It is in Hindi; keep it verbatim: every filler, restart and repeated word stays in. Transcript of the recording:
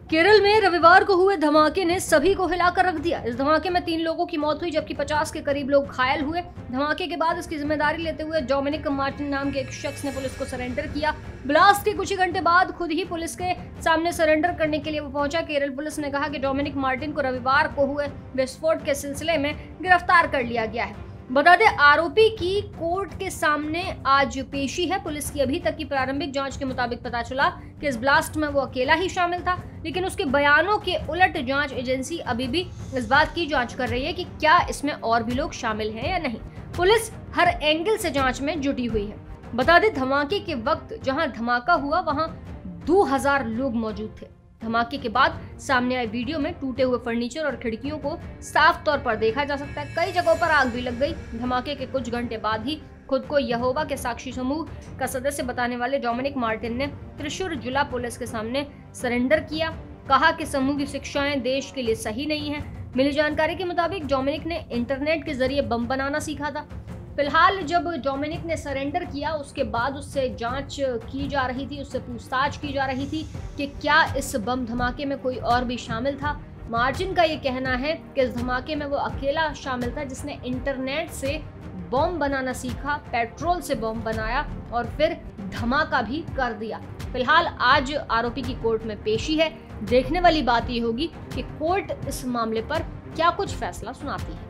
केरल में रविवार को हुए धमाके ने सभी को हिलाकर रख दिया। इस धमाके में तीन लोगों की मौत हुई जबकि पचास के करीब लोग घायल हुए। धमाके के बाद इसकी जिम्मेदारी लेते हुए डोमिनिक मार्टिन नाम के एक शख्स ने पुलिस को सरेंडर किया। ब्लास्ट के कुछ ही घंटे बाद खुद ही पुलिस के सामने सरेंडर करने के लिए वो पहुंचा। केरल पुलिस ने कहा कि डोमिनिक मार्टिन को रविवार को हुए विस्फोट के सिलसिले में गिरफ्तार कर लिया गया है। बता दें, आरोपी की कोर्ट के सामने आज पेशी है। पुलिस की अभी तक की प्रारंभिक जांच के मुताबिक पता चला कि इस ब्लास्ट में वो अकेला ही शामिल था, लेकिन उसके बयानों के उलट जांच एजेंसी अभी भी इस बात की जांच कर रही है कि क्या इसमें और भी लोग शामिल हैं या नहीं। पुलिस हर एंगल से जांच में जुटी हुई है। बता दें, धमाके के वक्त जहां धमाका हुआ वहां दो हज़ार लोग मौजूद थे। धमाके के बाद सामने आए वीडियो में टूटे हुए फर्नीचर और खिड़कियों को साफ तौर पर देखा जा सकता है। कई जगहों पर आग भी लग गई। धमाके के कुछ घंटे बाद ही खुद को यहोवा के साक्षी समूह का सदस्य बताने वाले डोमिनिक मार्टिन ने त्रिशूर जिला पुलिस के सामने सरेंडर किया। कहा कि समूह की शिक्षाएं देश के लिए सही नहीं है। मिली जानकारी के मुताबिक डोमिनिक ने इंटरनेट के जरिए बम बनाना सीखा था। फिलहाल जब डोमिनिक ने सरेंडर किया उसके बाद उससे जांच की जा रही थी, उससे पूछताछ की जा रही थी कि क्या इस बम धमाके में कोई और भी शामिल था। मार्टिन का ये कहना है कि इस धमाके में वो अकेला शामिल था जिसने इंटरनेट से बम बनाना सीखा, पेट्रोल से बम बनाया और फिर धमाका भी कर दिया। फिलहाल आज आरोपी की कोर्ट में पेशी है। देखने वाली बात ये होगी कि कोर्ट इस मामले पर क्या कुछ फैसला सुनाती है।